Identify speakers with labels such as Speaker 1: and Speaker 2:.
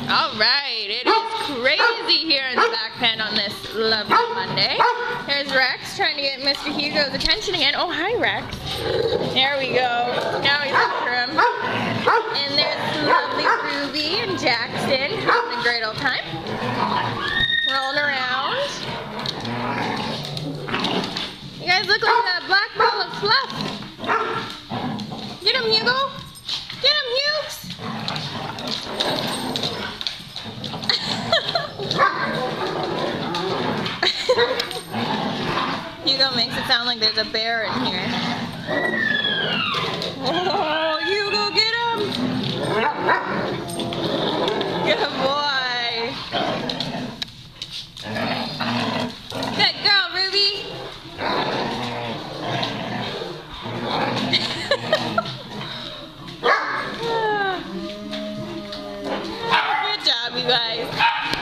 Speaker 1: All right, it is crazy here in the back pen on this lovely Monday. There's Rex trying to get Mr. Hugo's attention again. Oh, hi, Rex. There we go. Now he's after him. And there's lovely Ruby and Jackson having a great old time. Rolling around. You guys look like a black ball of fluff. Get him, Hugo. Get him, Hughes. Hugo makes it sound like there's a bear in here. Oh, Hugo, get him! Good boy. Good girl, Ruby. Good job, you guys.